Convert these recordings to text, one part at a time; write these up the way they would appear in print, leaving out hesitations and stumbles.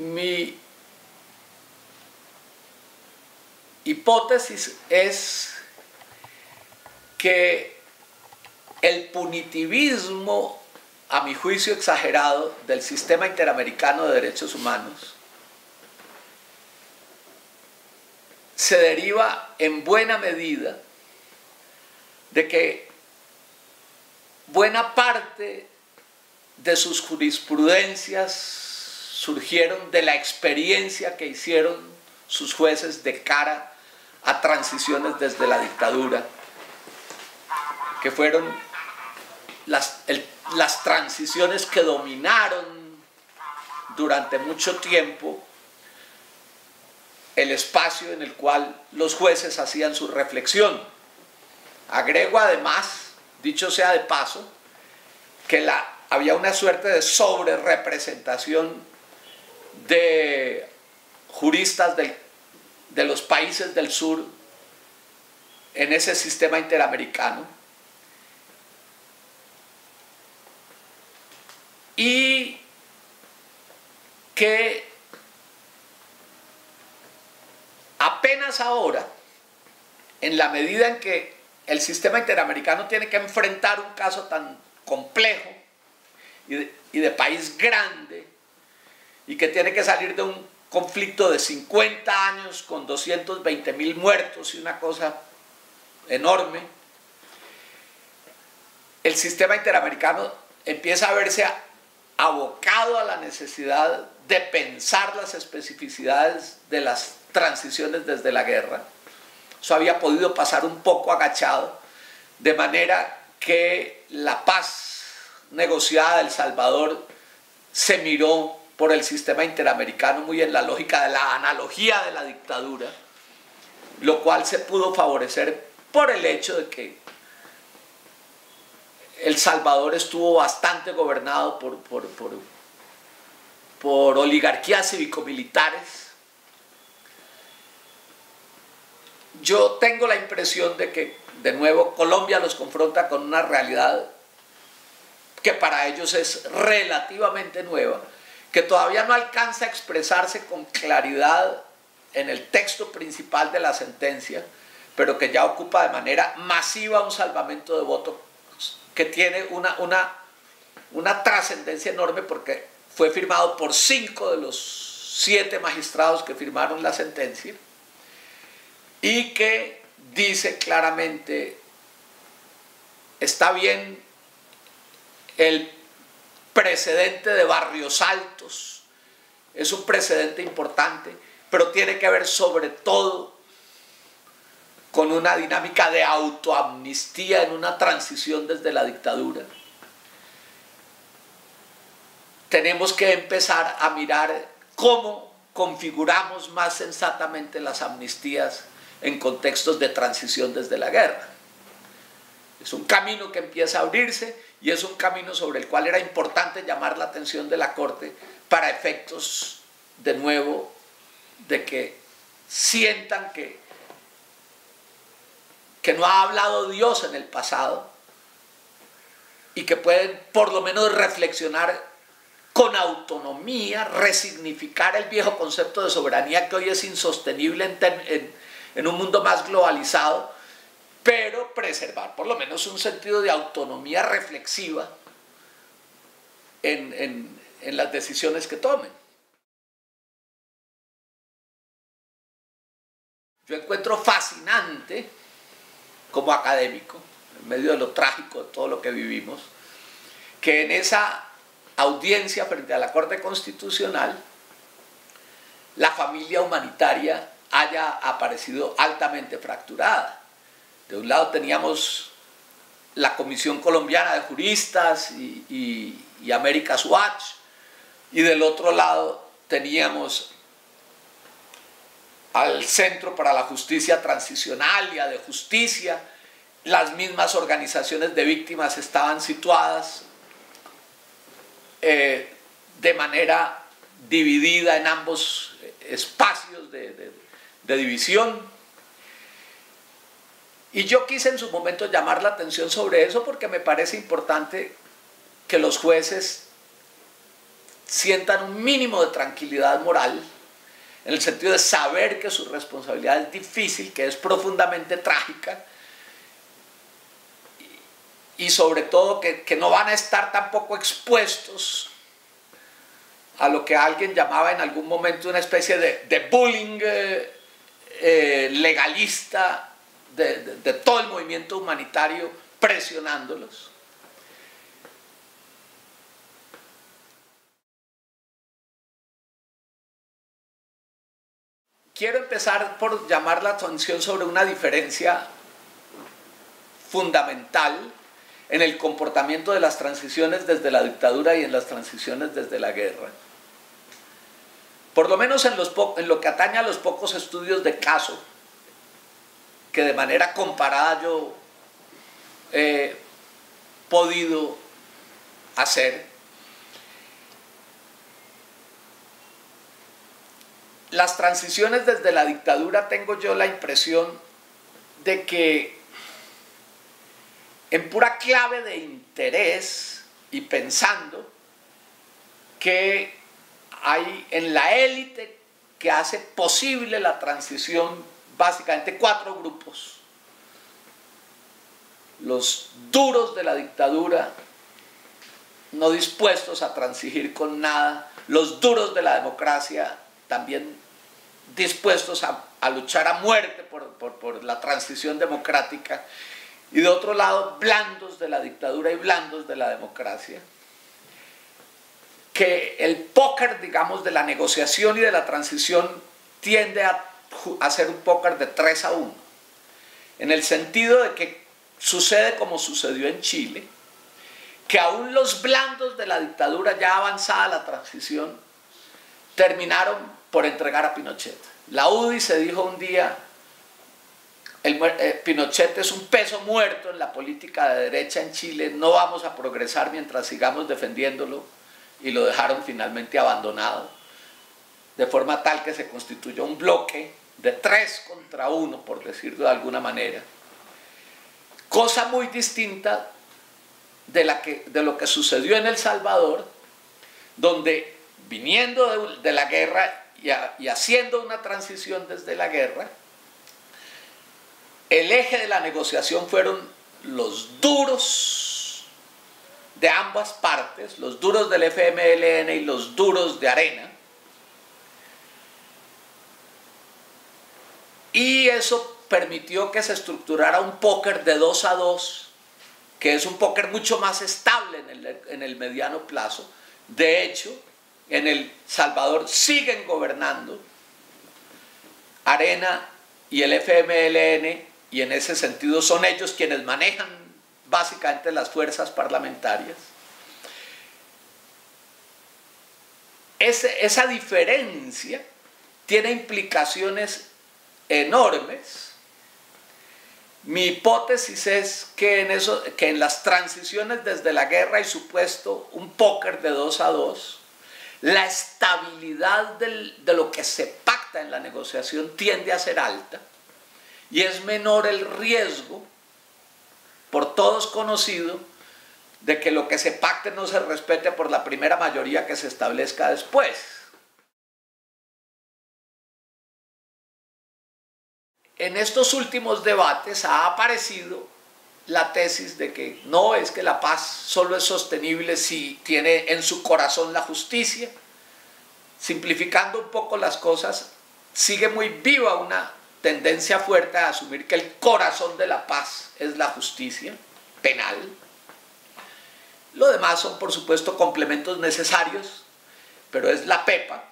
Mi hipótesis es que el punitivismo, a mi juicio exagerado, del sistema interamericano de derechos humanos se deriva en buena medida de que buena parte de sus jurisprudencias surgieron de la experiencia que hicieron sus jueces de cara a transiciones desde la dictadura, que fueron las transiciones que dominaron durante mucho tiempo el espacio en el cual los jueces hacían su reflexión. Agrego además, dicho sea de paso, que había una suerte de sobrerepresentación de juristas de los países del sur en ese sistema interamericano, y que apenas ahora, en la medida en que el sistema interamericano tiene que enfrentar un caso tan complejo y de país grande, y que tiene que salir de un conflicto de 50 años con 220.000 muertos y una cosa enorme, el sistema interamericano empieza a verse abocado a la necesidad de pensar las especificidades de las transiciones desde la guerra. Eso había podido pasar un poco agachado, de manera que la paz negociada de El Salvador se miró por el sistema interamericano muy en la lógica de la analogía de la dictadura, lo cual se pudo favorecer por el hecho de que El Salvador estuvo bastante gobernado por oligarquías cívico-militares. Yo tengo la impresión de que, de nuevo, Colombia los confronta con una realidad que para ellos es relativamente nueva, que todavía no alcanza a expresarse con claridad en el texto principal de la sentencia, pero que ya ocupa de manera masiva un salvamento de votos que tiene una trascendencia enorme, porque fue firmado por 5 de los 7 magistrados que firmaron la sentencia, y que dice claramente: está bien el precedente de Barrios Altos, es un precedente importante, pero tiene que ver sobre todo con una dinámica de autoamnistía en una transición desde la dictadura. Tenemos que empezar a mirar cómo configuramos más sensatamente las amnistías en contextos de transición desde la guerra. Es un camino que empieza a abrirse, y es un camino sobre el cual era importante llamar la atención de la Corte para efectos, de nuevo, de que sientan que no ha hablado Dios en el pasado, y que pueden por lo menos reflexionar con autonomía, resignificar el viejo concepto de soberanía que hoy es insostenible en un mundo más globalizado, pero preservar por lo menos un sentido de autonomía reflexiva en las decisiones que tomen. Yo encuentro fascinante, como académico, en medio de lo trágico de todo lo que vivimos, que en esa audiencia frente a la Corte Constitucional la familia humanitaria haya aparecido altamente fracturada. De un lado teníamos la Comisión Colombiana de Juristas y America's Watch, y del otro lado teníamos al Centro para la Justicia Transicional y a de Justicia. Las mismas organizaciones de víctimas estaban situadas de manera dividida en ambos espacios de división. Y yo quise en su momento llamar la atención sobre eso, porque me parece importante que los jueces sientan un mínimo de tranquilidad moral, en el sentido de saber que su responsabilidad es difícil, que es profundamente trágica, y sobre todo que no van a estar tampoco expuestos a lo que alguien llamaba en algún momento una especie de bullying legalista de todo el movimiento humanitario presionándolos. Quiero empezar por llamar la atención sobre una diferencia fundamental en el comportamiento de las transiciones desde la dictadura y en las transiciones desde la guerra. Por lo menos en lo que atañe a los pocos estudios de caso que de manera comparada yo he podido hacer, las transiciones desde la dictadura tengo yo la impresión de que en pura clave de interés y pensando que hay en la élite que hace posible la transición básicamente 4 grupos: los duros de la dictadura, no dispuestos a transigir con nada; los duros de la democracia, también dispuestos a luchar a muerte por la transición democrática; y de otro lado, blandos de la dictadura y blandos de la democracia. Que el póker, digamos, de la negociación y de la transición tiende a ser un póker de 3-1, en el sentido de que sucede como sucedió en Chile, que aún los blandos de la dictadura, ya avanzada la transición, terminaron por entregar a Pinochet. La UDI se dijo un día: Pinochet es un peso muerto en la política de derecha en Chile, no vamos a progresar mientras sigamos defendiéndolo, y lo dejaron finalmente abandonado, de forma tal que se constituyó un bloque de 3-1, por decirlo de alguna manera, cosa muy distinta de lo que sucedió en El Salvador, donde viniendo de la guerra y haciendo una transición desde la guerra, el eje de la negociación fueron los duros de ambas partes, los duros del FMLN y los duros de Arena, y eso permitió que se estructurara un póker de 2-2, que es un póker mucho más estable en el mediano plazo. De hecho, en El Salvador siguen gobernando Arena y el FMLN, y en ese sentido son ellos quienes manejan básicamente las fuerzas parlamentarias. Esa diferencia tiene implicaciones enormes. Mi hipótesis es que en las transiciones desde la guerra hay supuesto un póker de 2-2. La estabilidad de lo que se pacta en la negociación tiende a ser alta, y es menor el riesgo, por todos conocido, de que lo que se pacte no se respete por la primera mayoría que se establezca después. En estos últimos debates ha aparecido la tesis de que no, es que la paz solo es sostenible si tiene en su corazón la justicia. Simplificando un poco las cosas, sigue muy viva una tendencia fuerte a asumir que el corazón de la paz es la justicia penal. Lo demás son, por supuesto, complementos necesarios, pero es la pepa.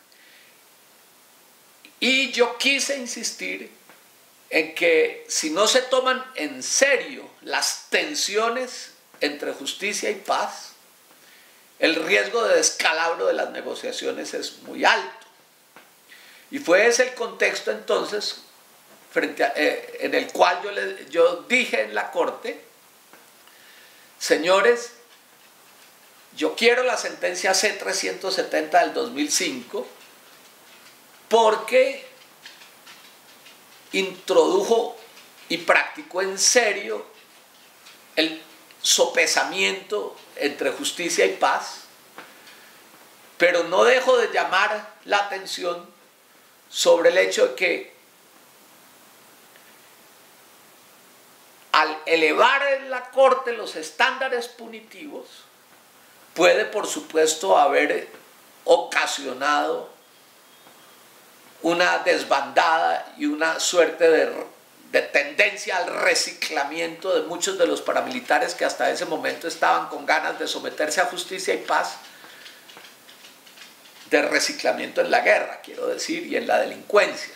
Y yo quise insistir en que si no se toman en serio las tensiones entre justicia y paz, el riesgo de descalabro de las negociaciones es muy alto. Y fue ese el contexto entonces en el cual yo dije en la Corte: señores, yo quiero la sentencia C-370 del 2005 porque introdujo y practicó en serio el sopesamiento entre justicia y paz, Pero no dejo de llamar la atención sobre el hecho de que al elevar en la Corte los estándares punitivos, puede por supuesto haber ocasionado una desbandada y una suerte de tendencia al reciclamiento de muchos de los paramilitares que hasta ese momento estaban con ganas de someterse a justicia y paz, de reciclamiento en la guerra, quiero decir, y en la delincuencia.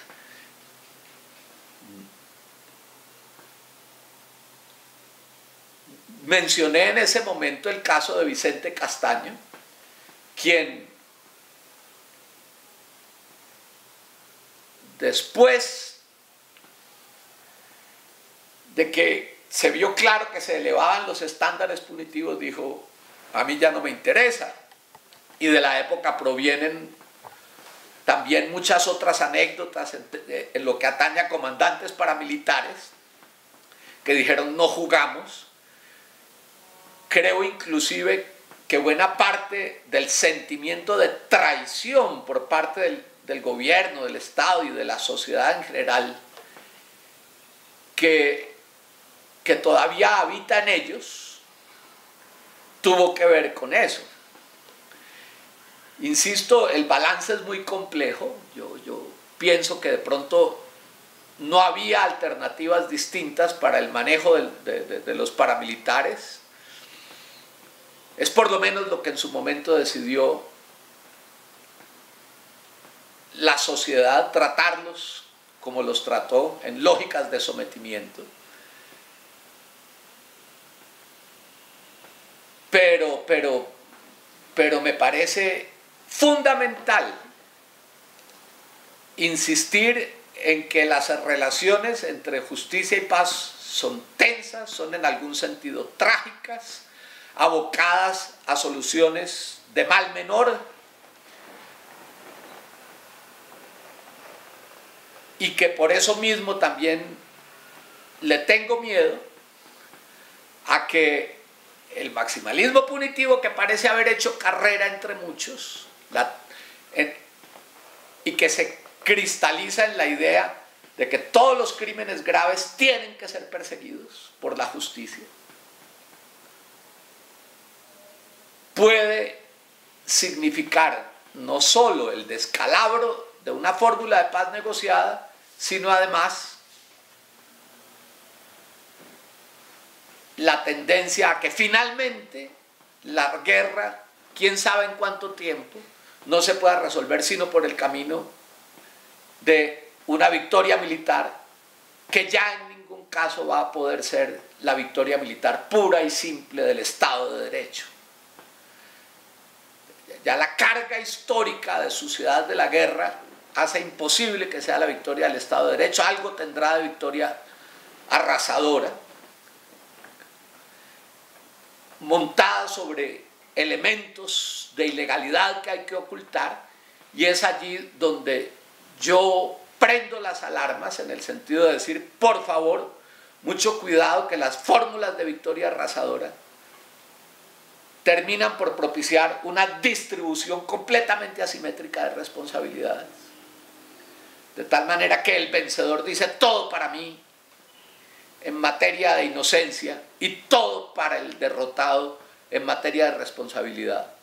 Mencioné en ese momento el caso de Vicente Castaño, quien después de que se vio claro que se elevaban los estándares punitivos, dijo: a mí ya no me interesa. Y de la época provienen también muchas otras anécdotas en lo que atañe a comandantes paramilitares que dijeron: no jugamos. Creo inclusive que buena parte del sentimiento de traición por parte del gobierno, del Estado y de la sociedad en general, que todavía habita en ellos, tuvo que ver con eso. Insisto, el balance es muy complejo. Yo pienso que de pronto no había alternativas distintas para el manejo de los paramilitares. Es por lo menos lo que en su momento decidió la sociedad, tratarlos como los trató, en lógicas de sometimiento. Pero me parece fundamental insistir en que las relaciones entre justicia y paz son tensas, son en algún sentido trágicas, abocadas a soluciones de mal menor, y que por eso mismo también le tengo miedo a que el maximalismo punitivo, que parece haber hecho carrera entre muchos, y que se cristaliza en la idea de que todos los crímenes graves tienen que ser perseguidos por la justicia, puede significar no solo el descalabro de una fórmula de paz negociada, sino además la tendencia a que finalmente la guerra, quién sabe en cuánto tiempo, no se pueda resolver sino por el camino de una victoria militar, que ya en ningún caso va a poder ser la victoria militar pura y simple del Estado de Derecho. Ya la carga histórica de suciedad de la guerra hace imposible que sea la victoria del Estado de Derecho. Algo tendrá de victoria arrasadora, montada sobre elementos de ilegalidad que hay que ocultar, y es allí donde yo prendo las alarmas, en el sentido de decir: por favor, mucho cuidado, que las fórmulas de victoria arrasadora terminan por propiciar una distribución completamente asimétrica de responsabilidades, de tal manera que el vencedor dice: todo para mí en materia de inocencia y todo para el derrotado en materia de responsabilidad.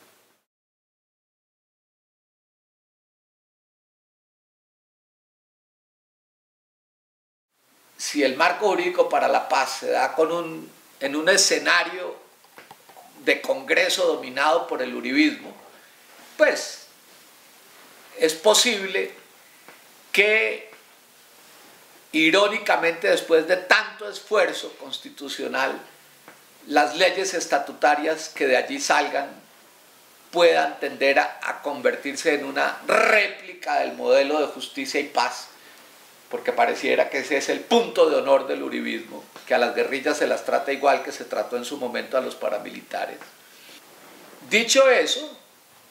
Si el marco jurídico para la paz se da en un escenario de Congreso dominado por el uribismo, pues es posible que, irónicamente, después de tanto esfuerzo constitucional, las leyes estatutarias que de allí salgan puedan tender a convertirse en una réplica del modelo de justicia y paz, porque pareciera que ese es el punto de honor del uribismo, que a las guerrillas se las trata igual que se trató en su momento a los paramilitares. Dicho eso,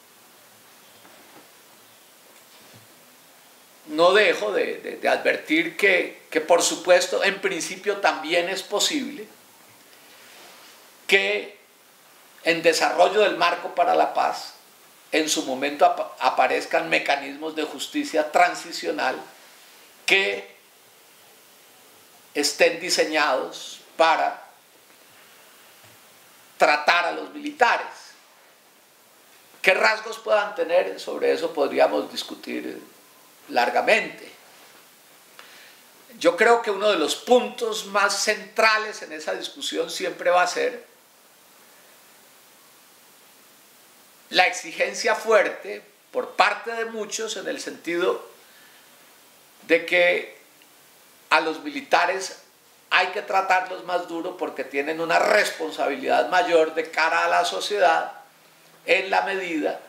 no dejo de advertir que por supuesto, en principio también es posible que en desarrollo del marco para la paz en su momento aparezcan mecanismos de justicia transicional que estén diseñados para tratar a los militares. ¿Qué rasgos puedan tener? Sobre eso podríamos discutir largamente. Yo creo que uno de los puntos más centrales en esa discusión siempre va a ser la exigencia fuerte por parte de muchos en el sentido de que a los militares hay que tratarlos más duro porque tienen una responsabilidad mayor de cara a la sociedad en la medida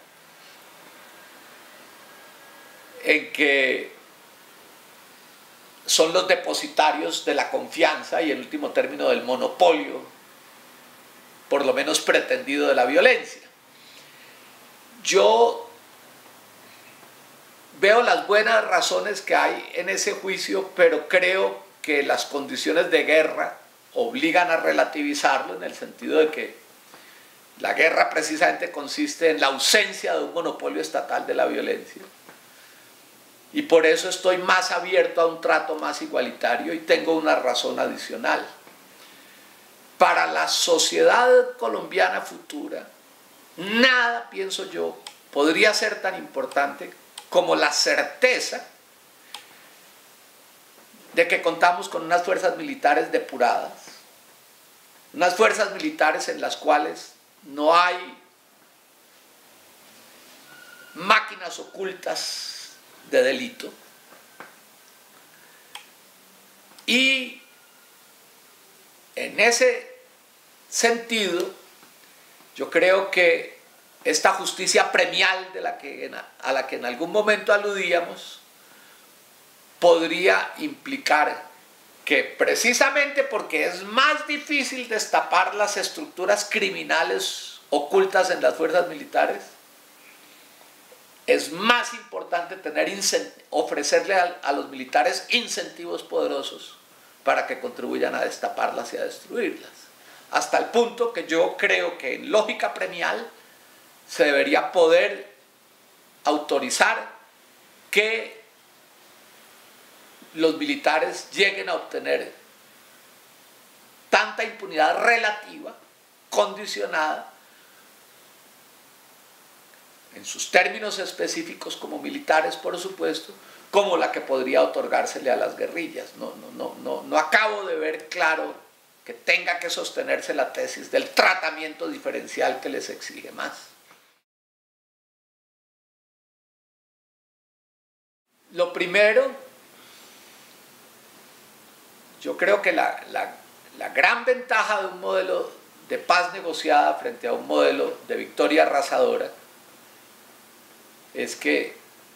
en que son los depositarios de la confianza y en último término del monopolio, por lo menos pretendido, de la violencia. Yo veo las buenas razones que hay en ese juicio, pero creo que las condiciones de guerra obligan a relativizarlo en el sentido de que la guerra precisamente consiste en la ausencia de un monopolio estatal de la violencia. Y por eso estoy más abierto a un trato más igualitario y tengo una razón adicional. Para la sociedad colombiana futura, nada, pienso yo, podría ser tan importante como la certeza de que contamos con unas fuerzas militares depuradas, unas fuerzas militares en las cuales no hay máquinas ocultas de delito, y en ese sentido yo creo que esta justicia premial a la que en algún momento aludíamos podría implicar que precisamente porque es más difícil destapar las estructuras criminales ocultas en las fuerzas militares, es más importante ofrecerle a los militares incentivos poderosos para que contribuyan a destaparlas y a destruirlas. Hasta el punto que yo creo que en lógica premial se debería poder autorizar que los militares lleguen a obtener tanta impunidad relativa, condicionada, en sus términos específicos como militares, por supuesto, como la que podría otorgársele a las guerrillas. No acabo de ver claro que tenga que sostenerse la tesis del tratamiento diferencial que les exige más. Lo primero, yo creo que la gran ventaja de un modelo de paz negociada frente a un modelo de victoria arrasadora es que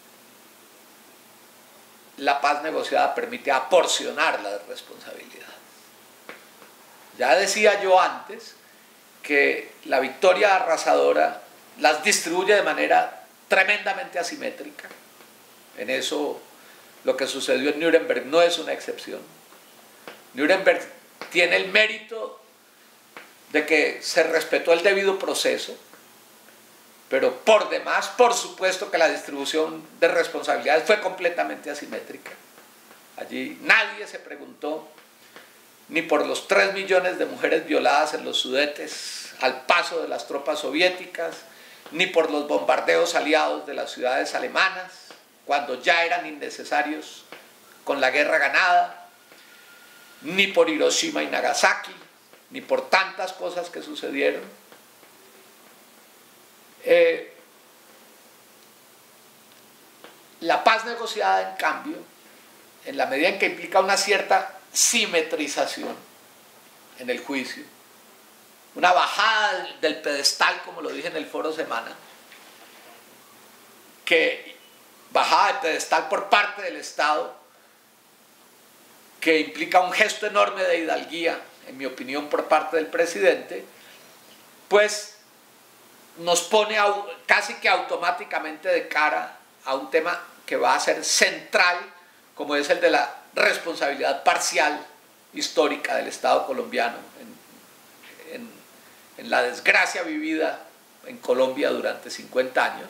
la paz negociada permite aporcionar la responsabilidad. Ya decía yo antes que la victoria arrasadora las distribuye de manera tremendamente asimétrica. En eso lo que sucedió en Nuremberg no es una excepción. Nuremberg tiene el mérito de que se respetó el debido proceso, pero por demás, por supuesto que la distribución de responsabilidades fue completamente asimétrica. Allí nadie se preguntó ni por los 3 millones de mujeres violadas en los Sudetes al paso de las tropas soviéticas, ni por los bombardeos aliados de las ciudades alemanas, cuando ya eran innecesarios con la guerra ganada, ni por Hiroshima y Nagasaki, ni por tantas cosas que sucedieron. La paz negociada, en cambio, en la medida en que implica una cierta simetrización en el juicio, una bajada del pedestal, como lo dije en el foro Semana, que bajada de pedestal por parte del Estado, que implica un gesto enorme de hidalguía, en mi opinión, por parte del presidente, pues nos pone casi que automáticamente de cara a un tema que va a ser central, como es el de la responsabilidad parcial histórica del Estado colombiano en la desgracia vivida en Colombia durante 50 años.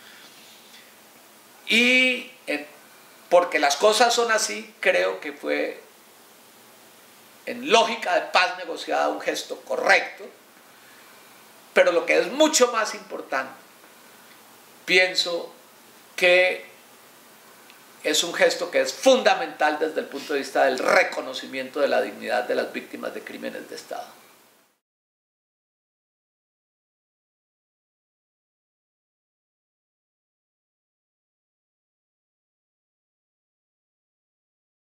Y porque las cosas son así, creo que fue en lógica de paz negociada un gesto correcto, pero lo que es mucho más importante, pienso que es un gesto que es fundamental desde el punto de vista del reconocimiento de la dignidad de las víctimas de crímenes de Estado.